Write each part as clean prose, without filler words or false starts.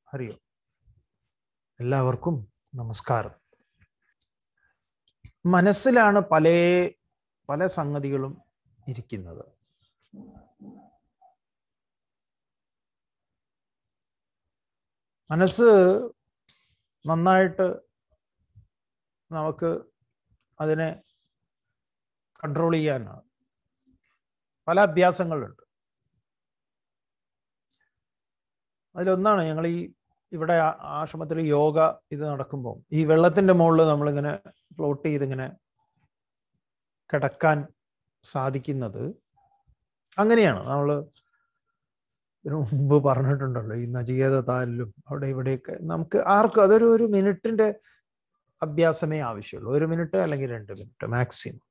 ഹരി ഓം. എല്ലാവർക്കും നമസ്കാരം. മനസ്സിലാണ് പല പല സംഗതികളും ഇരിക്കുന്നത്. മനസ്സ് നന്നായിട്ട് നമുക്ക് അതിനെ കൺട്രോൾ ചെയ്യാനാണ് പല അഭ്യാസങ്ങളുണ്ട്. അതിലൊന്നാണ് ഞങ്ങൾ ഇവിടെ ആശ്രമത്തിൽ യോഗ ഇത് നടക്കുമ്പോൾ ഈ വെള്ളത്തിൻ്റെ മുകളിൽ നമ്മളിങ്ങനെ ഫ്ലോട്ട് ചെയ്തിങ്ങനെ കിടക്കാൻ സാധിക്കുന്നത്. അങ്ങനെയാണ് നമ്മൾ ഇതിനു മുമ്പ് പറഞ്ഞിട്ടുണ്ടല്ലോ, ഈ നചികേത താലിലും അവിടെ ഇവിടെയൊക്കെ നമുക്ക് ആർക്കും അതൊരു മിനിറ്റിൻ്റെ അഭ്യാസമേ ആവശ്യമുള്ളൂ. 1 മിനിറ്റ് അല്ലെങ്കിൽ 2 മിനിറ്റ് മാക്സിമം.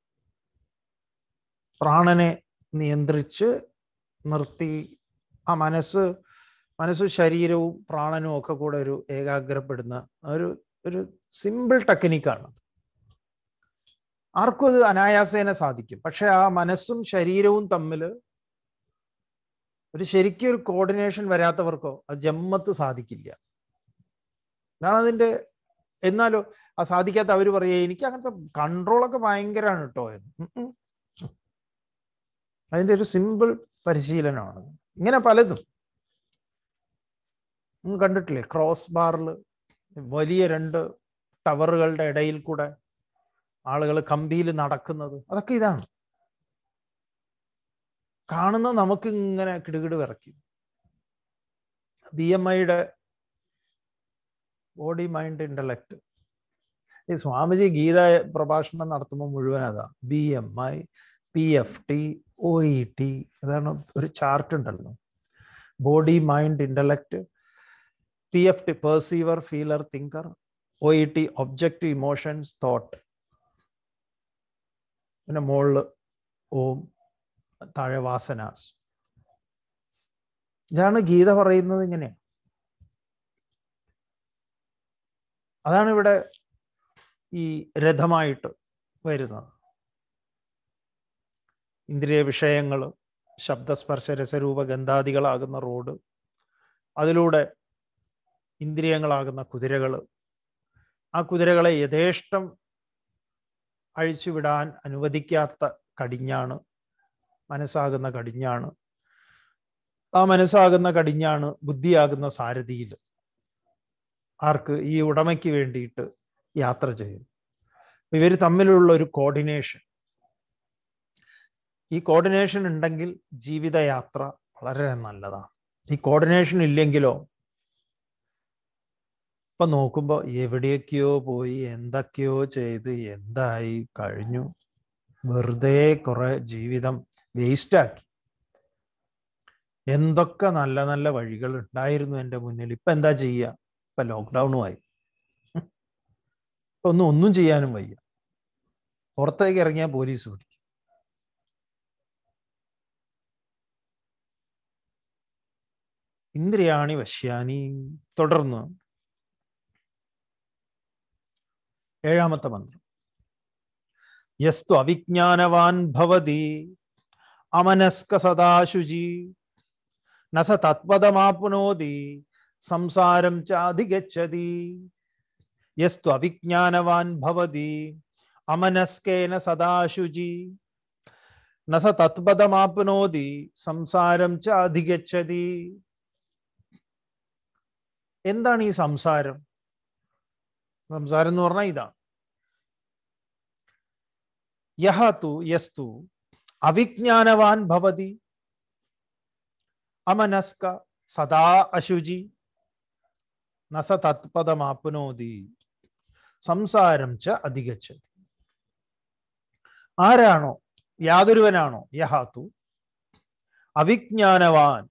പ്രാണനെ നിയന്ത്രിച്ച് നിർത്തി ആ മനസ്സ് ശരീരവും പ്രാണനും ഒക്കെ കൂടെ ഒരു ഏകാഗ്രപ്പെടുന്ന ഒരു സിമ്പിൾ ടെക്നിക്കാണ്. ആർക്കും അത് അനായാസേന സാധിക്കും. പക്ഷെ ആ മനസ്സും ശരീരവും തമ്മിൽ ശരിക്കും ഒരു കോർഡിനേഷൻ വരാത്തവർക്കോ അത് ജമ്മത്ത് സാധിക്കില്ല. അതാണ് അതിൻ്റെ. എന്നാലോ ആ സാധിക്കാത്ത അവർ പറയുക എനിക്ക് അങ്ങനത്തെ കൺട്രോളൊക്കെ ഭയങ്കരമാണ് കേട്ടോ എന്ന്. അതിൻ്റെ ഒരു സിമ്പിൾ പരിശീലനമാണ്. ഇങ്ങനെ പലതും കണ്ടിട്ടില്ലേ? ക്രോസ് ബാറിൽ വലിയ 2 ടവറുകളുടെ ഇടയിൽ കൂടെ ആളുകൾ കമ്പിയിൽ നടക്കുന്നത്, അതൊക്കെ ഇതാണ്. കാണുന്നത് നമുക്ക് ഇങ്ങനെ കിടുകിട് വിറയ്ക്കും. BMIയുടെ ബോഡി മൈൻഡ് ഇന്റലക്ട് ഈ സ്വാമിജി ഗീത പ്രഭാഷണം നടത്തുമ്പോൾ മുഴുവൻ അതാ. BMI, PFT, OET, അതാണ് ഒരു ചാർട്ട് ഉണ്ടല്ലോ. Body mind intellect, PFT perceiver feeler thinker, OET object emotions thought, പിന്നെ മുകളിൽ ഓം, താഴെ വാസനാസ്. ഇതാണ് ഗീത പറയുന്നത്. ഇങ്ങനെയാണ്. അതാണ് ഇവിടെ ഈ രഥമായിട്ട് വരുന്നത്. ഇന്ദ്രിയ വിഷയങ്ങൾ, ശബ്ദസ്പർശ രസരൂപ ഗന്ധാദികളാകുന്ന റോഡ്, അതിലൂടെ ഇന്ദ്രിയങ്ങളാകുന്ന കുതിരകൾ, ആ കുതിരകളെ യഥേഷ്ടം അഴിച്ചുവിടാൻ അനുവദിക്കാത്ത കടിഞ്ഞാണ് മനസ്സാകുന്ന കടിഞ്ഞാണ്. ആ മനസ്സാകുന്ന കടിഞ്ഞാണ് ബുദ്ധിയാകുന്ന സാരഥിയിൽ ആർക്ക്? ഈ ഉടമയ്ക്ക് വേണ്ടിയിട്ട് യാത്ര ചെയ്യും. ഇവർ തമ്മിലുള്ള ഒരു കോർഡിനേഷൻ, ഈ കോർഡിനേഷൻ ഉണ്ടെങ്കിൽ ജീവിതയാത്ര വളരെ നല്ലതാണ്. ഈ കോർഡിനേഷൻ ഇല്ലെങ്കിലോ ഇപ്പൊ നോക്കുമ്പോ എവിടെയൊക്കെയോ പോയി എന്തൊക്കെയോ ചെയ്ത് എന്തായി കഴിഞ്ഞു, വെറുതെ കുറെ ജീവിതം വേസ്റ്റാക്കി. എന്തൊക്കെ നല്ല നല്ല വഴികൾ ഉണ്ടായിരുന്നു എൻ്റെ മുന്നിൽ. ഇപ്പൊ എന്താ ചെയ്യുക? ഇപ്പൊ ലോക്ക്ഡൗണുമായി. ഇപ്പൊ ഒന്നും ചെയ്യാനും വയ്യ. പുറത്തേക്ക് ഇറങ്ങിയാൽ പോലീസ് പിടിക്കും. ഇന്ദ്രിയാണി വശ്യാനി. തുടർന്ന് 7ാമത്തെ മന്ത്രം. യസ്തു അവിജ്ഞാനവാൻ ഭവതി അമനസ്ക സദാശുചി നസ തത്പദമാപ്നോതി സംസാരം ചാധിഗച്ഛതി. യസ്തു അവിജ്ഞാനവാൻ ഭവതി അമനസ്കേന സദാശുചി നസ തത്പദമാപ്നോതി സംസാരം ചാധിഗച്ഛതി. എന്താണ് ഈ സംസാരം? സംസാരം എന്ന് പറഞ്ഞാൽ ഇതാണ്. യസ്തു അവിജ്ഞാനവാൻ ഭവതി അമനസ്ക സദാ അശുചി നസ തത്പദമാപ്നോതി സംസാരം ച അധിഗച്ഛതി. ആരാണോ, യാതൊരുവനാണോ യഹാതു അവിജ്ഞാനവാൻ,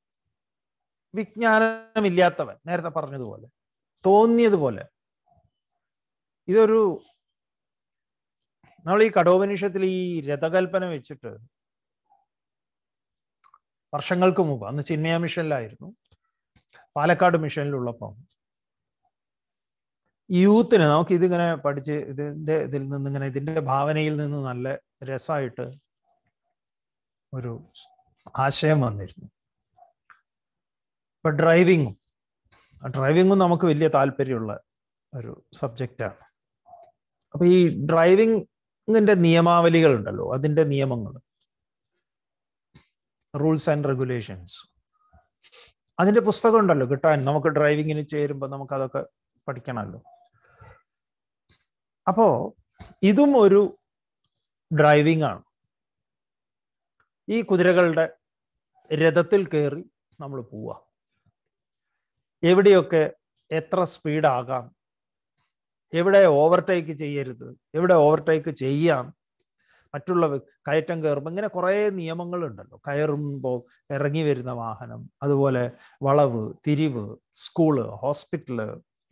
വിജ്ഞാനമില്ലാത്തവൻ, നേരത്തെ പറഞ്ഞതുപോലെ തോന്നിയതുപോലെ. ഇതൊരു നമ്മൾ ഈ കഠോപനിഷത്തിൽ ഈ രഥകൽപ്പന വെച്ചിട്ട് വർഷങ്ങൾക്ക് മുമ്പ്, അന്ന് ചിന്മയ മിഷനിലായിരുന്നു, പാലക്കാട് മിഷനിലുള്ളപ്പോൾ യൂത്തിന് നമുക്ക് ഇതിങ്ങനെ പഠിച്ച് ഇതിൽ നിന്നിങ്ങനെ ഇതിൻ്റെ ഭാവനയിൽ നിന്ന് നല്ല രസമായിട്ട് ഒരു ആശയം വന്നിരുന്നു. ഇപ്പൊ ഡ്രൈവിങ്ങും ഡ്രൈവിങ്ങും നമുക്ക് വലിയ താല്പര്യമുള്ള ഒരു സബ്ജക്റ്റാണ്. അപ്പൊ ഈ ഡ്രൈവിങ്ങിന്റെ നിയമാവലികൾ ഉണ്ടല്ലോ, അതിന്റെ നിയമങ്ങൾ, റൂൾസ് ആൻഡ് റെഗുലേഷൻസ്, അതിന്റെ പുസ്തകം ഉണ്ടല്ലോ കിട്ടാൻ. നമുക്ക് ഡ്രൈവിങ്ങിന് ചേരുമ്പോൾ നമുക്ക് അതൊക്കെ പഠിക്കണമല്ലോ. അപ്പോ ഇതും ഒരു ഡ്രൈവിംഗ് ആണ്. ഈ കുതിരകളുടെ രഥത്തിൽ കയറി നമ്മൾ പോവുക. എവിടെയൊക്കെ എത്ര സ്പീഡാകാം, എവിടെ ഓവർടേക്ക് ചെയ്യരുത്, എവിടെ ഓവർടേക്ക് ചെയ്യാം, മറ്റുള്ള കയറ്റം കയറുമ്പോൾ, ഇങ്ങനെ കുറേ നിയമങ്ങളുണ്ടല്ലോ. കയറുമ്പോൾ ഇറങ്ങി വരുന്ന വാഹനം, അതുപോലെ വളവ്, തിരിവ്, സ്കൂള്, ഹോസ്പിറ്റല്,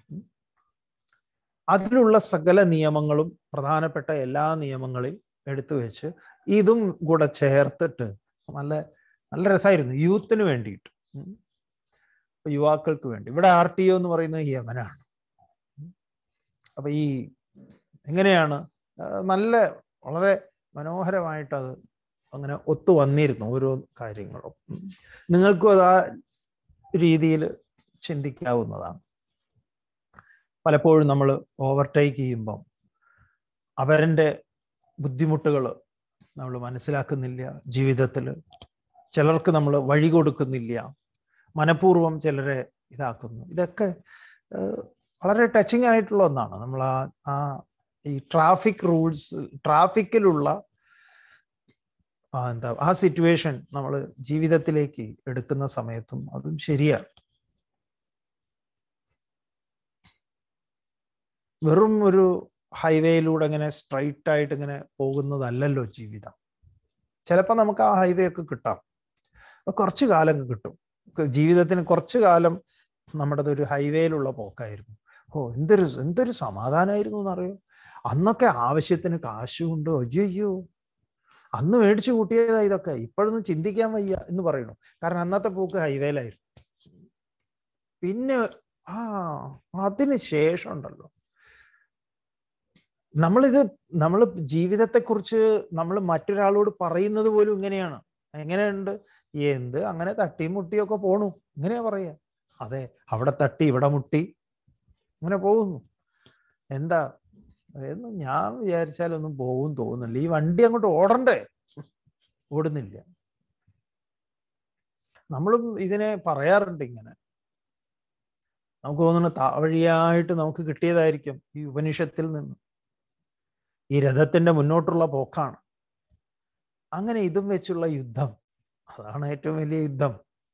അതിലുള്ള സകല നിയമങ്ങളും, പ്രധാനപ്പെട്ട എല്ലാ നിയമങ്ങളെയും എടുത്തു വെച്ച് ഇതും കൂടെ ചേർത്തിട്ട് നല്ല നല്ല രസമായിരുന്നു യൂത്തിന് വേണ്ടിയിട്ട്, യുവാക്കൾക്ക് വേണ്ടി. ഇവിടെ RTO എന്ന് പറയുന്നത് യമനാണ്. അപ്പൊ ഈ എങ്ങനെയാണ് നല്ല വളരെ മനോഹരമായിട്ട് അത് അങ്ങനെ ഒത്തു വന്നിരുന്നു ഓരോ കാര്യങ്ങളും. നിങ്ങൾക്കും അത് ആ രീതിയിൽ ചിന്തിക്കാവുന്നതാണ്. പലപ്പോഴും നമ്മൾ ഓവർടേക്ക് ചെയ്യുമ്പം അവരുടെ ബുദ്ധിമുട്ടുകൾ നമ്മൾ മനസ്സിലാക്കുന്നില്ല. ജീവിതത്തിൽ ചിലർക്ക് നമ്മൾ വഴി കൊടുക്കുന്നില്ല, മനഃപൂർവ്വം ചിലരെ ഇതാക്കുന്നു. ഇതൊക്കെ വളരെ ടച്ചിങ് ആയിട്ടുള്ള ഒന്നാണ്. നമ്മൾ ഈ ട്രാഫിക് റൂൾസ്, ട്രാഫിക്കിലുള്ള ആ സിറ്റുവേഷൻ നമ്മൾ ജീവിതത്തിലേക്ക് എടുക്കുന്ന സമയത്തും അതും ശരിയാണ്. വെറും ഒരു ഹൈവേയിലൂടെ ഇങ്ങനെ സ്ട്രൈറ്റ് ആയിട്ട് ഇങ്ങനെ പോകുന്നതല്ലല്ലോ ജീവിതം. ചിലപ്പോൾ നമുക്ക് ആ ഹൈവേ ഒക്കെ കിട്ടാം, കുറച്ചു കാലം കിട്ടും. ജീവിതത്തിന് കുറച്ചു കാലം നമ്മുടേത് ഒരു ഹൈവേയിലുള്ള പോക്കായിരുന്നു. എന്തൊരു സമാധാനമായിരുന്നു എന്നറിയോ. അന്നൊക്കെ ആവശ്യത്തിന് കാശുണ്ട്, അയ്യോ അന്ന് മേടിച്ചു കൂട്ടിയതാ ഇതൊക്കെ, ഇപ്പോഴൊന്നും ചിന്തിക്കാൻ വയ്യ എന്ന് പറയണു. കാരണം അന്നത്തെ പോക്ക് ഹൈവേയിലായിരുന്നു. പിന്നെ അതിന് ശേഷം ഉണ്ടല്ലോ നമ്മൾ ജീവിതത്തെക്കുറിച്ച് നമ്മൾ മറ്റൊരാളോട് പറയുന്നത് പോലും ഇങ്ങനെയാണ്. എങ്ങനെയുണ്ട്, അങ്ങനെ തട്ടിയും മുട്ടിയൊക്കെ പോണു, ഇങ്ങനെയാ പറയാ. അതെ, അവിടെ തട്ടി ഇവിടെ മുട്ടി അങ്ങനെ പോകുന്നു. എന്താ എന്ന് ഞാൻ വിചാരിച്ചാലൊന്നും പോകും തോന്നുന്നില്ല. ഈ വണ്ടി അങ്ങോട്ട് ഓടണ്ടേ, ഓടുന്നില്ല. നമ്മളും ഇതിനെ പറയാറുണ്ട് ഇങ്ങനെ. നമുക്ക് തോന്നുന്നു താവഴിയായിട്ട് നമുക്ക് കിട്ടിയതായിരിക്കും ഈ ഉപനിഷത്തിൽ നിന്ന്. ഈ രഥത്തിന്റെ മുന്നോട്ടുള്ള പോക്കാണ്. അങ്ങനെ ഇതും വെച്ചുള്ള യുദ്ധം, അതാണ് ഏറ്റവും വലിയ യുദ്ധം.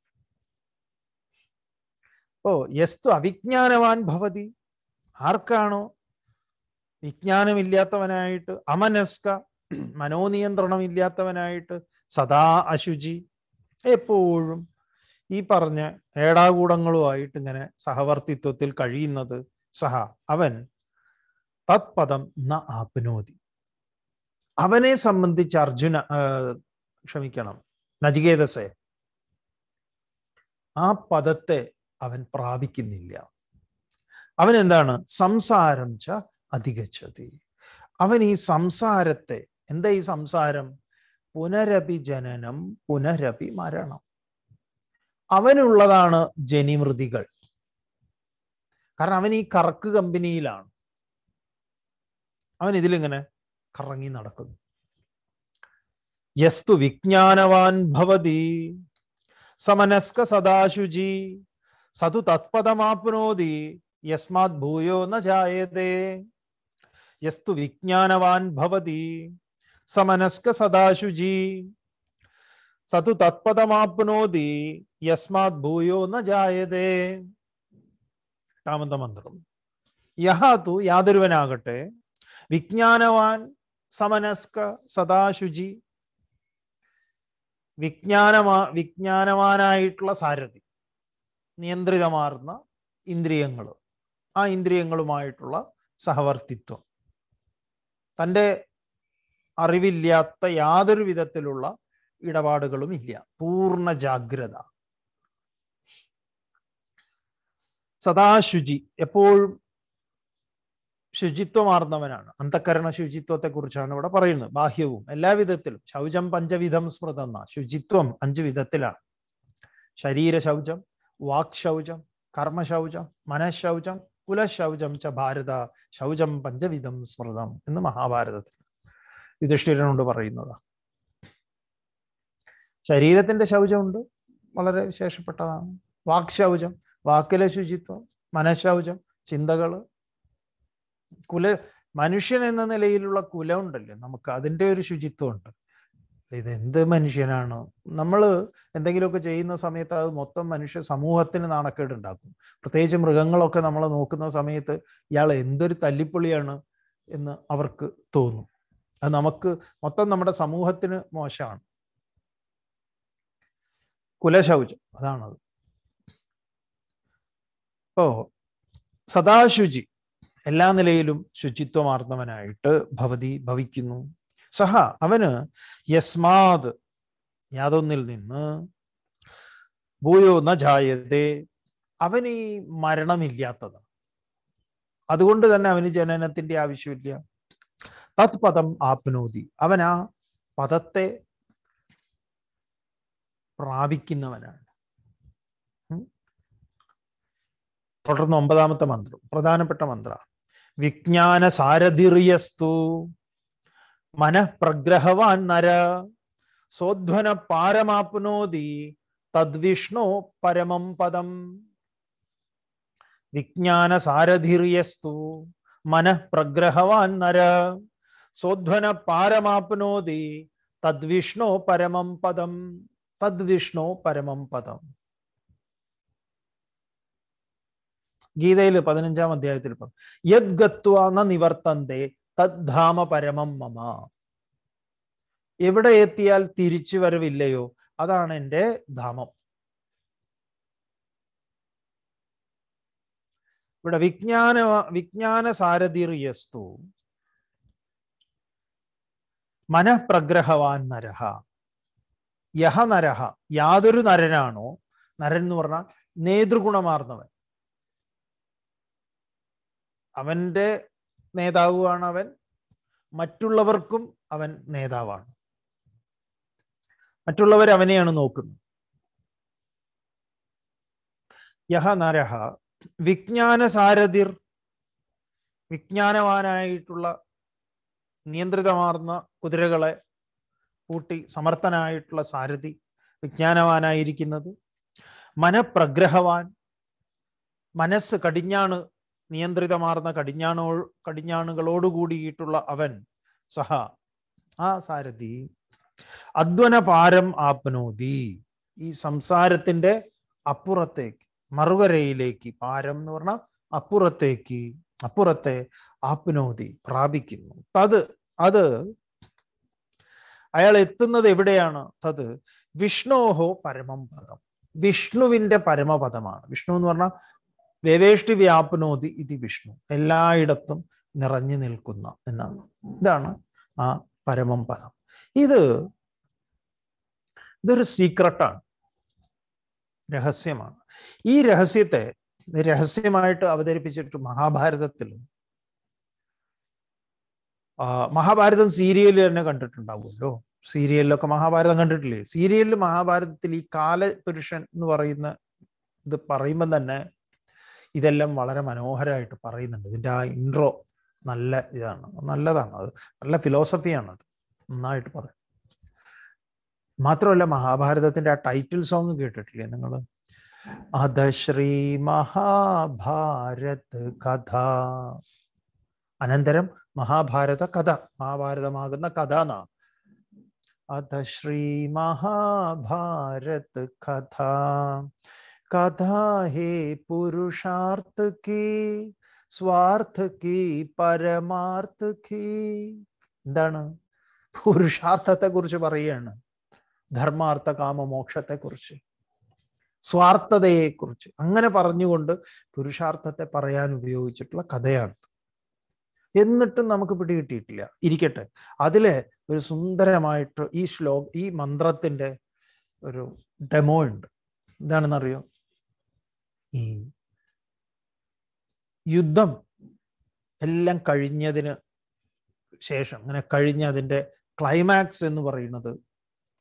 യസ്തു അവിജ്ഞാനവാൻ ഭവതി, ആർക്കാണോ വിജ്ഞാനമില്ലാത്തവനായിട്ട്, അമനസ്ക മനോനിയന്ത്രണം ഇല്ലാത്തവനായിട്ട്, സദാ അശുചി, എപ്പോഴും ഈ പറഞ്ഞ ഏടാകൂടങ്ങളുമായിട്ട് ഇങ്ങനെ സഹവർത്തിത്വത്തിൽ കഴിയുന്നത്, സഹ അവൻ തത്പദം ന ആപ്നോതി, അവനെ സംബന്ധിച്ച് നചികേതസേ, ആ പദത്തെ അവൻ പ്രാപിക്കുന്നില്ല. അവൻ എന്താണ്? സംസാരം ച അധിഗച്ഛതി. അവൻ ഈ സംസാരത്തെ, എന്താ ഈ സംസാരം? പുനരപി ജനനം പുനരപി മരണം. അവനുള്ളതാണ് ജനിമൃതികൾ. കാരണം അവൻ ഈ കറക്ക് കമ്പനിയിലാണ്, അവൻ ഇതിലിങ്ങനെ കറങ്ങി നടക്കുന്നു. യസ്തു വിജ്ഞാനവാൻ ഭവതി സമനസ്ക സദാശുചി സതു തത്പദമാപ്നോതി യസ്മാത് ഭൂയോ ന ജായതേ. യസ്തു വിജ്ഞാനവാൻ ഭവതി സമനസ്ക സദാശുചി സതു തത്പദമാപ്നോതി യസ്മാത് ഭൂയോ ന ജായതേ. എട്ടാമത്തെ മന്ത്രം. യഹാതു, യാതൊരുവനാകട്ടെ, വിജ്ഞാനവാൻ സമനസ്ക സദാശുചി, വിജ്ഞാനവാനായിട്ടുള്ള സാരഥി, നിയന്ത്രിതമാർന്ന ഇന്ദ്രിയങ്ങൾ, ആ ഇന്ദ്രിയങ്ങളുമായിട്ടുള്ള സഹവർത്തിത്വം, തൻ്റെ അറിവില്ലാത്ത യാതൊരു വിധത്തിലുള്ള ഇടപാടുകളും ഇല്ല, പൂർണ്ണ ജാഗ്രത, സദാശുചി, എപ്പോഴും ശുചിത്വമാർന്നവനാണ്. അന്തഃകരണ ശുചിത്വത്തെ കുറിച്ചാണ് ഇവിടെ പറയുന്നത്. ബാഹ്യവും എല്ലാവിധത്തിലും. ശൗചം പഞ്ചവിധം സ്മൃതന്ന, ശുചിത്വം 5 വിധത്തിലാണ്. ശരീര ശൗചം, വാക് ശൗചം, കർമ്മശൗചം, മനഃശൗചം, കുലശൗചം ച ഭാരത ശൗചം പഞ്ചവിധം സ്മൃതം എന്ന് മഹാഭാരതത്തിൽ യുധിഷ്ഠിരനോട് പറയുന്നതാണ്. ശരീരത്തിന്റെ ശൗചമുണ്ട്, വളരെ വിശേഷപ്പെട്ടതാണ്. വാക്ശൗചം, വാക്കിലെ ശുചിത്വം. മനഃശൗചം, ചിന്തകള്. മനുഷ്യൻ എന്ന നിലയിലുള്ള കുലം ഉണ്ടല്ലോ നമുക്ക്, അതിൻ്റെ ഒരു ശുചിത്വമുണ്ട്. ഇതെന്ത് മനുഷ്യനാണ്, നമ്മൾ എന്തെങ്കിലുമൊക്കെ ചെയ്യുന്ന സമയത്ത് അത് മൊത്തം മനുഷ്യ സമൂഹത്തിന് നാണക്കേടുണ്ടാക്കും. പ്രത്യേകിച്ച് മൃഗങ്ങളൊക്കെ നമ്മൾ നോക്കുന്ന സമയത്ത് ഇയാൾ എന്തൊരു തല്ലിപ്പൊളിയാണ് എന്ന് അവർക്ക് തോന്നും. അത് നമുക്ക് മൊത്തം നമ്മുടെ സമൂഹത്തിന് മോശമാണ്. കുലശൗചം അതാണത്. സദാശുചി, എല്ലാ നിലയിലും ശുചിത്വമാർന്നവനായിട്ട് ഭവിക്കുന്നു. സഹ അവന് യസ്മാത് യാതൊന്നിൽ നിന്ന് ഭൂയോ ന ജായതേ അവന് ഈ മരണമില്ലാത്തത്, അതുകൊണ്ട് തന്നെ അവന് ജനനത്തിന്റെ ആവശ്യമില്ല. തത് പദം ആപ്നോതി അവൻ ആ പദത്തെ പ്രാപിക്കുന്നവനാണ്. തുടർന്ന് 9ാമത്തെ മന്ത്രം, പ്രധാനപ്പെട്ട മന്ത്ര. വിജ്ഞാന സാരഥിർയസ്തു മനഃപ്രഗ്രഹവാൻ നര സോധ്വന പാരമാപ്നോതി തദ്വിഷ്ണു പരമം പദം. വിജ്ഞാന സാരഥിർയസ്തു മനഃപ്രഗ്രഹവാൻ നര സോധ്വന പാരമാപ്നോതി തദ്വിഷ്ണു പരമം പദം. തദ്വിഷ്ണു പരമം പദം. ഗീതയിൽ 15ാം അധ്യായത്തിൽ യത് ഗത്വാ ന നിവർത്തന്തേ തദ്ധാമ പരമം മമ. എവിടെ എത്തിയാൽ തിരിച്ചു വരവില്ലയോ അതാണ് എൻ്റെ ധാമം. ഇവിടെ വിജ്ഞാന സാരഥിർയസ്തു മനഃപ്രഗ്രഹവാൻ നരഹ. യഹ നരഹ, യാതൊരു നരനാണോ, നരൻ എന്ന് പറഞ്ഞാൽ നേതൃഗുണമാർന്നവൻ, അവന്റെ നേതാവുമാണ് അവൻ, മറ്റുള്ളവർക്കും അവൻ നേതാവാണ്, മറ്റുള്ളവർ അവനെയാണ് നോക്കുന്നത്. യഹ നരഹ വിജ്ഞാന സാരഥിർ, വിജ്ഞാനവാനായിട്ടുള്ള നിയന്ത്രിതമാർന്ന കുതിരകളെ കൂട്ടി സമർത്ഥനായിട്ടുള്ള സാരഥി, വിജ്ഞാനവാനായിരിക്കുന്നത്. മനഃപ്രഗ്രഹവാൻ, മനസ്സ് കടിഞ്ഞാണ്, നിയന്ത്രിതമാർന്ന കടിഞ്ഞാണുകളോടുകൂടിയിട്ടുള്ള അവൻ. സഹ ആ സാരഥി അധ്വന പാരം ആപ്നോതി, ഈ സംസാരത്തിന്റെ അപ്പുറത്തേക്ക്, മറുകരയിലേക്ക്, പാരം എന്ന് പറഞ്ഞാൽ അപ്പുറത്തേക്ക്, അപ്പുറത്തെ ആപ്നോതി പ്രാപിക്കുന്നു. അത് അയാൾ എത്തുന്നത് എവിടെയാണ്? തത് വിഷ്ണോഹോ പരമം പദം, വിഷ്ണുവിന്റെ പരമപദമാണ്. വിഷ്ണു എന്ന് പറഞ്ഞാൽ വേവേഷ്ടി വ്യാപ്നോതി ഇത് വിഷ്ണു, എല്ലായിടത്തും നിറഞ്ഞു നിൽക്കുന്ന എന്നാണ്. ഇതാണ് ആ പരമം പദം. ഇതൊരു സീക്രട്ടാണ്, രഹസ്യമാണ്. ഈ രഹസ്യത്തെ രഹസ്യമായിട്ട് അവതരിപ്പിച്ചിട്ട് മഹാഭാരതം സീരിയൽ തന്നെ കണ്ടിട്ടുണ്ടാവുമല്ലോ. സീരിയലിലൊക്കെ മഹാഭാരതം കണ്ടിട്ടില്ലേ? സീരിയലിൽ മഹാഭാരതത്തിൽ ഈ കാലപുരുഷൻ എന്ന് പറയുന്ന ഇത് പറയുമ്പോൾ തന്നെ ഇതെല്ലാം വളരെ മനോഹരമായിട്ട് പറയുന്നുണ്ട്. ഇതിൻ്റെ ആ ഇൻട്രോ നല്ലതാണ്, അത് നല്ല ഫിലോസഫിയാണ്, അത് നന്നായിട്ട് പറയും. മാത്രമല്ല മഹാഭാരതത്തിന്റെ ആ ടൈറ്റിൽ സോങ് കേട്ടിട്ടില്ലേ നിങ്ങൾ? അധ ശ്രീ മഹാഭാരത് കഥ, അനന്തരം മഹാഭാരത കഥ, മഹാഭാരതമാകുന്ന കഥ എന്നാ. അധ ശ്രീ മഹാഭാരത് കഥ, കഥാ ഹേ പുരുഷാർത്ഥ കി സ്വാർത്ഥ കി പരമാർത്ഥ കി. എന്താണ്? പുരുഷാർത്ഥത്തെ കുറിച്ച് പറയുകയാണ്, ധർമാർത്ഥ കാമ മോക്ഷത്തെ കുറിച്ച്, സ്വാർത്ഥതയെ കുറിച്ച്, അങ്ങനെ പറഞ്ഞുകൊണ്ട് പുരുഷാർത്ഥത്തെ പറയാൻ ഉപയോഗിച്ചിട്ടുള്ള കഥയാണ്. എന്നിട്ടും നമുക്ക് പിടികിട്ടിയിട്ടില്ല. ഇരിക്കട്ടെ, അതിലെ ഒരു സുന്ദരമായിട്ട് ഈ മന്ത്രത്തിന്റെ ഒരു ഡെമോ ഉണ്ട്. എന്താണെന്നറിയോ? ഈ യുദ്ധം എല്ലാം കഴിഞ്ഞതിന് ശേഷം, അങ്ങനെ കഴിഞ്ഞ അതിൻ്റെ ക്ലൈമാക്സ് എന്ന് പറയുന്നത്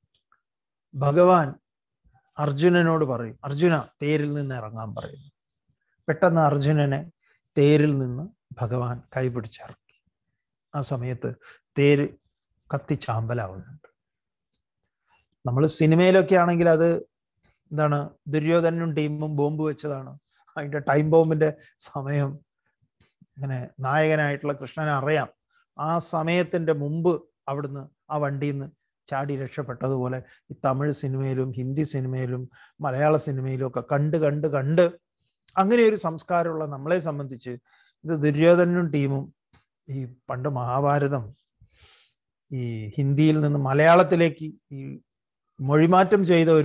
ഭഗവാൻ അർജുനനോട് പറയും, അർജുന തേരിൽ നിന്ന് ഇറങ്ങാൻ പറയുന്നു. പെട്ടെന്ന് അർജുനനെ തേരിൽ നിന്ന് ഭഗവാൻ കൈപിടിച്ചിറക്കി. ആ സമയത്ത് തേര് കത്തിച്ചാമ്പലാവുന്നുണ്ട്. നമ്മൾ സിനിമയിലൊക്കെ ആണെങ്കിൽ അത് എന്താണ്, ദുര്യോധനും ടീമും ബോംബ് വെച്ചതാണ്. അതിന്റെ ടൈം ബോംബിന്റെ സമയം ഇങ്ങനെ നായകനായിട്ടുള്ള കൃഷ്ണനെ അറിയാം. ആ സമയത്തിന്റെ മുമ്പ് അവിടുന്ന് ആ വണ്ടിയിൽ നിന്ന് ചാടി രക്ഷപ്പെട്ടതുപോലെ ഈ തമിഴ് സിനിമയിലും ഹിന്ദി സിനിമയിലും മലയാള സിനിമയിലും ഒക്കെ കണ്ട് അങ്ങനെ ഒരു സംസ്കാരമുള്ള നമ്മളെ സംബന്ധിച്ച് ഇത് ദുര്യോധനും ടീമും ഈ പണ്ട് മഹാഭാരതം ഈ ഹിന്ദിയിൽ നിന്ന് മലയാളത്തിലേക്ക് ഈ മൊഴിമാറ്റം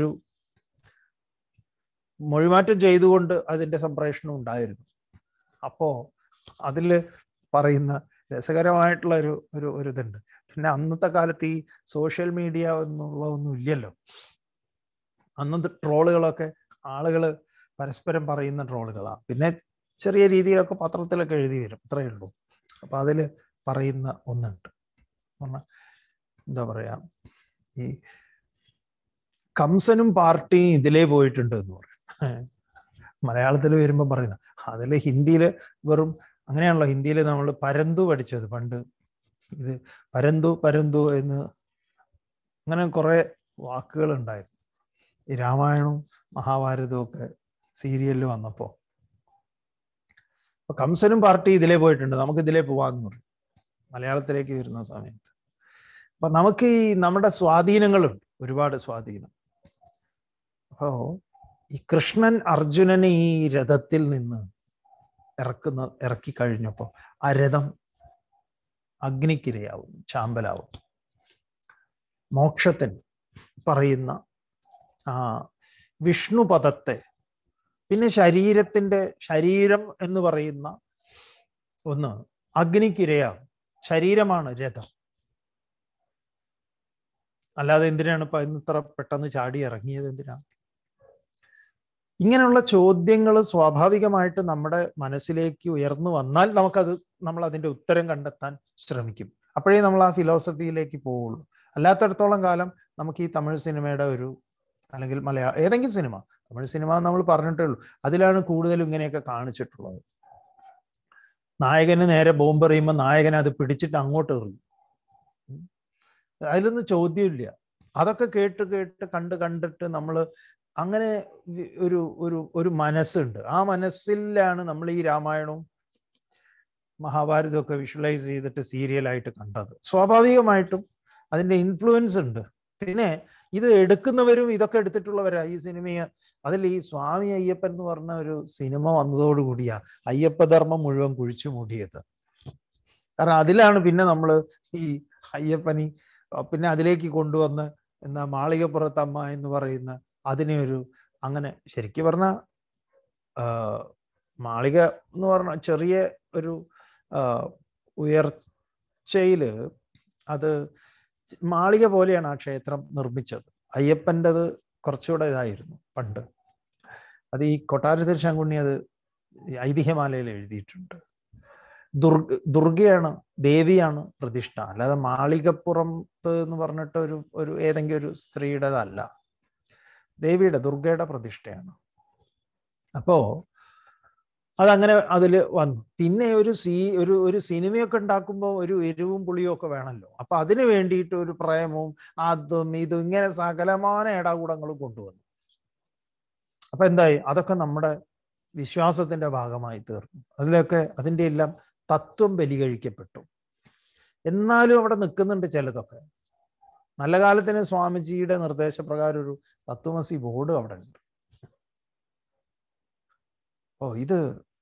ചെയ്തുകൊണ്ട് അതിന്റെ സംപ്രേഷണം ഉണ്ടായിരുന്നു. അപ്പോ അതിൽ പറയുന്ന രസകരമായിട്ടുള്ള ഒരു ഇതുണ്ട്. പിന്നെ അന്നത്തെ കാലത്ത് ഈ സോഷ്യൽ മീഡിയ ഒന്നും ഇല്ലല്ലോ. അന്നത്തെ ട്രോളുകളൊക്കെ ആളുകൾ പരസ്പരം പറയുന്ന ട്രോളുകളാണ്. പിന്നെ ചെറിയ രീതിയിലൊക്കെ പത്രത്തിലൊക്കെ എഴുതി വരും, അത്രയേ ഉള്ളൂ. അപ്പൊ അതിൽ പറയുന്ന ഒന്നുണ്ട്, എന്താ പറയാ, ഈ കംസനും പാർട്ടിയും ഇതിലേ പോയിട്ടുണ്ട് എന്ന് പറയും. മലയാളത്തിൽ വരുമ്പോൾ പറയുന്ന അതിൽ ഹിന്ദിയിൽ വെറും അങ്ങനെയാണല്ലോ. ഹിന്ദിയിൽ നമ്മൾ പരന്തു പഠിച്ചത് പണ്ട്. ഇത് പരന്തു എന്ന് അങ്ങനെ കുറെ വാക്കുകൾ ഉണ്ടായിരുന്നു. ഈ രാമായണവും മഹാഭാരതവും ഒക്കെ സീരിയലിൽ വന്നപ്പോ കംസനും പാർട്ടി ഇതിലേ പോയിട്ടുണ്ട്, നമുക്ക് ഇതിലേ പോവാന്ന് പറയും മലയാളത്തിലേക്ക് വരുന്ന സമയത്ത്. അപ്പൊ നമുക്ക് ഈ നമ്മുടെ സ്വാധീനങ്ങളുണ്ട്, ഒരുപാട് സ്വാധീനം. അപ്പോ ഈ കൃഷ്ണൻ അർജുനനെ ഈ രഥത്തിൽ നിന്ന് ഇറക്കി കഴിഞ്ഞപ്പോ ആ രഥം അഗ്നിക്കിരയാവുന്നു, ചാമ്പലാവുന്നു. മോക്ഷത്തിന് പറയുന്ന ആ വിഷ്ണുപദത്തെ, പിന്നെ ശരീരം എന്ന് പറയുന്ന ഒന്ന് അഗ്നിക്കിരയാവും. ശരീരമാണ് രഥം. അല്ലാതെ എന്തിനാണ് ഇപ്പൊ ഇത്ര പെട്ടെന്ന് ചാടി ഇറങ്ങിയത്? എന്തിനാണ്? ഇങ്ങനെയുള്ള ചോദ്യങ്ങൾ സ്വാഭാവികമായിട്ട് നമ്മുടെ മനസ്സിലേക്ക് ഉയർന്നു വന്നാൽ നമ്മൾ അതിന്റെ ഉത്തരം കണ്ടെത്താൻ ശ്രമിക്കും. അപ്പോഴേ നമ്മൾ ആ ഫിലോസഫിയിലേക്ക് പോവുള്ളൂ. അല്ലാത്തടത്തോളം കാലം നമുക്ക് ഈ തമിഴ് സിനിമയുടെ അല്ലെങ്കിൽ ഏതെങ്കിലും സിനിമ, തമിഴ് സിനിമ നമ്മൾ പറഞ്ഞിട്ടേ ഉള്ളൂ, അതിലാണ് കൂടുതലും ഇങ്ങനെയൊക്കെ കാണിച്ചിട്ടുള്ളത്. നായകന് നേരെ ബോംബ് എറിയുമ്പോൾ നായകനെ അത് പിടിച്ചിട്ട് അങ്ങോട്ട് എറിയും. അതിലൊന്നും ചോദ്യമില്ല. അതൊക്കെ കേട്ട് കണ്ടിട്ട് നമ്മൾ അങ്ങനെ ഒരു മനസ്സുണ്ട്. ആ മനസ്സിലാണ് നമ്മൾ ഈ രാമായണവും മഹാഭാരതവും ഒക്കെ വിഷ്വലൈസ് ചെയ്തിട്ട് സീരിയലായിട്ട് കണ്ടത്. സ്വാഭാവികമായിട്ടും അതിന്റെ ഇൻഫ്ലുവൻസ് ഉണ്ട്. പിന്നെ ഇത് എടുക്കുന്നവരും ഇതൊക്കെ എടുത്തിട്ടുള്ളവരാ ഈ സിനിമയെ. അതിൽ ഈ സ്വാമി അയ്യപ്പൻ എന്ന് പറഞ്ഞ ഒരു സിനിമ വന്നതോടുകൂടിയാ അയ്യപ്പധർമ്മം മുഴുവൻ കുഴിച്ചു മൂടിയത്. കാരണം അതിലാണ് പിന്നെ നമ്മൾ ഈ അയ്യപ്പനി പിന്നെ അതിലേക്ക് കൊണ്ടുവന്ന് എന്താ മാളികപ്പുറത്തമ്മ എന്ന് പറയുന്ന അതിനെ അങ്ങനെ ശരിക്കും പറഞ്ഞ മാളിക എന്ന് പറഞ്ഞ ചെറിയ ഒരു ഉയർച്ചയില് അത് മാളിക പോലെയാണ് ആ ക്ഷേത്രം നിർമ്മിച്ചത്. അയ്യപ്പൻ്റെത് കുറച്ചുകൂടെ ഇതായിരുന്നു പണ്ട്. അത് ഈ കൊട്ടാരത്തിൽ ശങ്കുണ്ണി അത് ഐതിഹ്യമാലയിൽ എഴുതിയിട്ടുണ്ട്. ദുർഗയാണ്, ദേവിയാണ് പ്രതിഷ്ഠ, അല്ലാതെ മാളികപ്പുറത്ത് എന്ന് പറഞ്ഞിട്ട് ഒരു ഏതെങ്കിലും ഒരു സ്ത്രീയുടേതല്ല, ദുർഗയുടെ പ്രതിഷ്ഠയാണ്. അപ്പോ അതങ്ങനെ അതിൽ വന്നു. പിന്നെ ഒരു സിനിമയൊക്കെ ഉണ്ടാക്കുമ്പോൾ ഒരു എരിവും പുളിയും ഒക്കെ വേണമല്ലോ. അപ്പൊ അതിന് വേണ്ടിയിട്ട് ഒരു പ്രേമവും അതും ഇതും ഇങ്ങനെ സകലമായ ഏടാകൂടങ്ങളും കൊണ്ടുവന്നു. അപ്പൊ എന്തായി? അതൊക്കെ നമ്മുടെ വിശ്വാസത്തിന്റെ ഭാഗമായി തീർന്നു. അതിന്റെ എല്ലാം തത്വം ബലികഴിക്കപ്പെട്ടു. എന്നാലും അവിടെ നിൽക്കുന്നുണ്ട് ചിലതൊക്കെ. നല്ല കാലത്തിന് സ്വാമിജിയുടെ നിർദ്ദേശപ്രകാരം ഒരു തത്വമസി ബോർഡ് അവിടെ ഉണ്ട്. ഇത്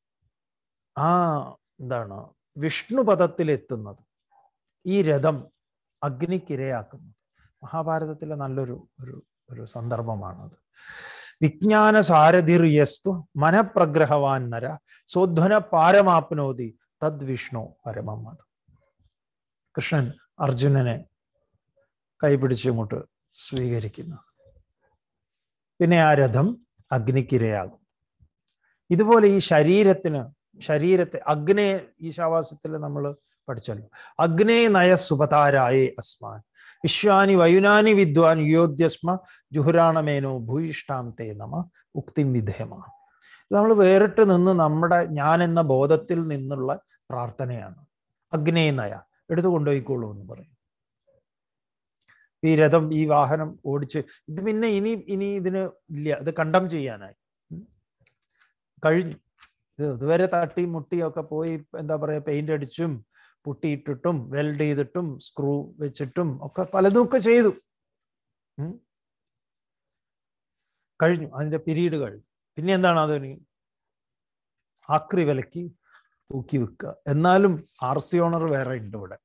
എന്താണ് വിഷ്ണുപദത്തിലെത്തുന്നത്, ഈ രഥം അഗ്നിക്കിരയാക്കുന്നത് മഹാഭാരതത്തിലെ നല്ലൊരു സന്ദർഭമാണത്. വിജ്ഞാന സാരഥിർയസ്തു മനഃപ്രഗ്രഹവാൻ നര സോധ്വന പാരമാപ്നോതി തദ്വിഷ്ണു പരമം. അത് കൃഷ്ണൻ അർജുനനെ കൈപിടിച്ചിങ്ങോട്ട് സ്വീകരിക്കുന്നു. പിന്നെ ആ രഥം അഗ്നിക്കിരയാകും. ഇതുപോലെ ഈ ശരീരത്തെ അഗ്നേ ഈശാവാസ്യത്തിൽ നമ്മൾ പഠിച്ചല്ലോ. അഗ്നേ നയ സുപതാരായേ അസ്മാൻ വിശ്വാനി വയുനാനി വിദ്വാൻ യോദ്യസ്മ ജുഹുരാണമേനോ ഭൂയിഷ്ടാം തേ നമ ഉക്തിം വിധേമ. നമ്മൾ വേറിട്ട് നിന്ന് നമ്മുടെ ഞാൻ എന്ന ബോധത്തിൽ നിന്നുള്ള പ്രാർത്ഥനയാണ്. അഗ്നേയനയ എടുത്തു കൊണ്ടുപോയിക്കോളൂ എന്ന് പറയും. ഈ രഥം, ഈ വാഹനം ഓടിച്ച് ഇത് പിന്നെ ഇനി ഇതിന് ഇല്ല, ഇത് കണ്ടം ചെയ്യാനായി കഴിഞ്ഞു. ഇതുവരെ തട്ടി മുട്ടിയൊക്കെ പോയി എന്താ പറയുക, പെയിന്റ് അടിച്ചും പുട്ടിയിട്ടിട്ടും വെൽഡ് ചെയ്തിട്ടും സ്ക്രൂ വെച്ചിട്ടും ഒക്കെ പലതുമൊക്കെ ചെയ്തു. കഴിഞ്ഞു, അതിന്റെ പീരീഡ് കഴിഞ്ഞു. പിന്നെ എന്താണ് അതിന് ആക്രി വിലക്ക് തൂക്കി വെക്കുക. എന്നാലും RC ഓണർ വേറെ ഉണ്ട് ഇവിടെ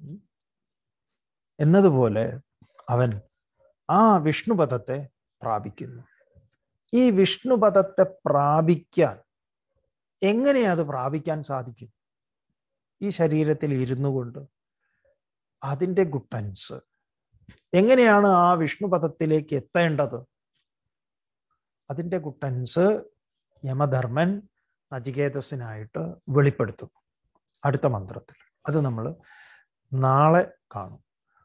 എന്നതുപോലെ അവൻ ആ വിഷ്ണുപദത്തെ പ്രാപിക്കുന്നു. ഈ വിഷ്ണുപദത്തെ പ്രാപിക്കാൻ എങ്ങനെയാ അത് പ്രാപിക്കാൻ സാധിക്കും? ഈ ശരീരത്തിൽ ഇരുന്നു കൊണ്ട് അതിൻ്റെ ഗുട്ടൻസ് എങ്ങനെയാണ് ആ വിഷ്ണുപദത്തിലേക്ക് എത്തേണ്ടത്? അതിൻ്റെ ഗുട്ടൻസ് യമധർമ്മൻ നചികേതസിനായിട്ട് വെളിപ്പെടുത്തും അടുത്ത മന്ത്രത്തിൽ. അത് നമ്മൾ നാളെ കാണും.